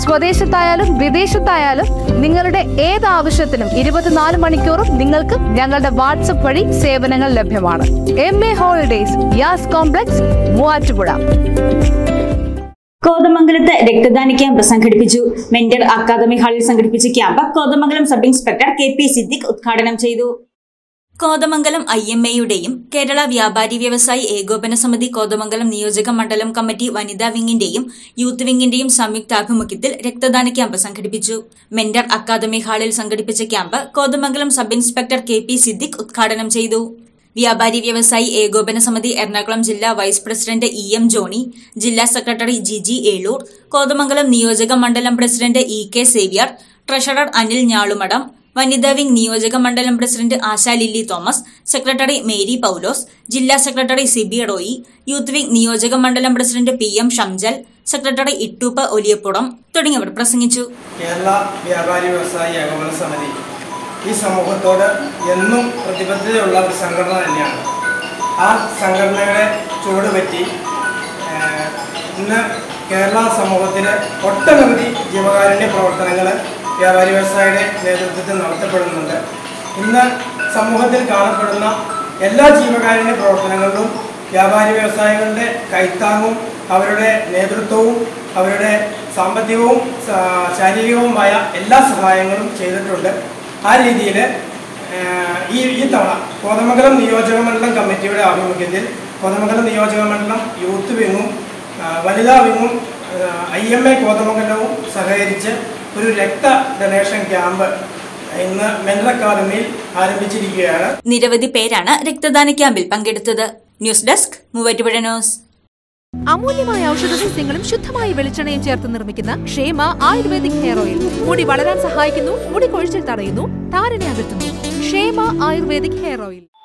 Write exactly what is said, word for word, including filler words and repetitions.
സ്വദേശത്തായാലും വിദേശത്തായാലും നിങ്ങളുടെ ഏത് ആവശ്യത്തിനും ഇരുപത്തിനാല് മണിക്കൂറും നിങ്ങൾക്ക് ഞങ്ങളുടെ വാട്സ്ആപ്പ് വഴി സേവനങ്ങൾ ലഭ്യമാണ്. M A Holidays, Yas complex, Muvattupuzha. കോതമംഗലത്ത് രക്തദാന ക്യാമ്പ് സംഘടിപ്പിച്ചു. മെന്റർ അക്കാദമി ഹാളിൽ സംഘടിപ്പിച്ച camp Kothamangalam sub inspector K P Siddique ഉദ്ഘാടനം ചെയ്തു. കോതമംഗലം ഐ എം എയുടെയും കേരള വ്യാപാരി വ്യവസായി ഏകോപന സമിതി കോതമംഗലം നിയോജക മണ്ഡലം കമ്മിറ്റി വനിതാ വിംഗിന്റെയും യൂത്ത് വിംഗിന്റെയും സംയുക്താഭിമുഖ്യത്തിൽ രക്തദാന ക്യാമ്പ് സംഘടിപ്പിച്ചു. മെന്റർ അക്കാദമി ഹാളിൽ സംഘടിപ്പിച്ച camp Kothamangalam sub inspector K P Siddique ഉദ്ഘാടനം ചെയ്തു. വ്യാപാരി വ്യവസായി ഏകോപന സമിതി എറണാകുളം ജില്ലാ vice president E M Johny, ജില്ലാ സെക്രട്ടറി ജിജി ഏളൂർ, കോതമംഗലം നിയോജക മണ്ഡലം president E K Xavier, treasurer Anil Njalumadam, വനിതാ വിംഗ് നിയോജക മണ്ഡലം president Asha Lily Thomas, secretary Mary Paulose, ജില്ലാ secretary Sibi Roy, youth wing നിയോജക മണ്ഡലം president P M Shamjal, secretary Ittoop Oliyappuram തുടങ്ങിയവർ പ്രസംഗിച്ചു. കേരള വ്യാപാരി വ്യവസായി ഏകോപന സമിതി ഈ സമൂഹത്തോട് എന്നും പ്രതിബദ്ധതയുള്ള ഒരു സംഘടന തന്നെയാണ്. ആ സംഘടനയുടെ ചുവടുപറ്റി ഇന്ന് കേരള സമൂഹത്തിന് ഒട്ടനവധി ജീവകാരുണ്യ പ്രവർത്തനങ്ങൾ വ്യാപാരി വ്യവസായിയുടെ നേതൃത്വത്തിൽ നടത്തപ്പെടുന്നുണ്ട്. ഇന്ന് സമൂഹത്തിൽ കാണപ്പെടുന്ന എല്ലാ ജീവകാരുണ്യ പ്രവർത്തനങ്ങളിലും വ്യാപാരി വ്യവസായികളുടെ കൈത്താങ്ങും അവരുടെ നേതൃത്വവും അവരുടെ സാമ്പത്തികവും ശാരീരികവുമായ എല്ലാ സഹായങ്ങളും ചെയ്തിട്ടുണ്ട്. ആ രീതിയിൽ ഈ ഈ തവണ കോതമംഗലം നിയോജക മണ്ഡലം കമ്മിറ്റിയുടെ ആഭിമുഖ്യത്തിൽ കോതമംഗലം നിയോജക മണ്ഡലം യൂത്ത് വിങ്ങും വനിതാ വിങ്ങും ഐ എം എ കോതമംഗലവും സഹകരിച്ച് ഒരു രക്ത ഡൊണേഷൻ ക്യാമ്പ് ഇന്ന് മെന്റർ അക്കാദമിയിൽ ആരംഭിച്ചിരിക്കുകയാണ്. നിരവധി പേരാണ് രക്തദാന ക്യാമ്പിൽ പങ്കെടുത്തത്. News desk, Muvattupuzha news. അമൂല്യമായ ഔഷധ സസ്യങ്ങളും ശുദ്ധമായ വെളിച്ചെണ്ണയും ചേർത്ത് നിർമ്മിക്കുന്ന ക്ഷേമ ആയുർവേദിക് ഹെയർ ഓയിൽ മുടി വളരാൻ സഹായിക്കുന്നു, മുടി കൊഴിച്ചിൽ തടയുന്നു, താരനെ അകറ്റുന്നു. ക്ഷേമ ആയുർവേദിക് ഹെയർ ഓയിൽ.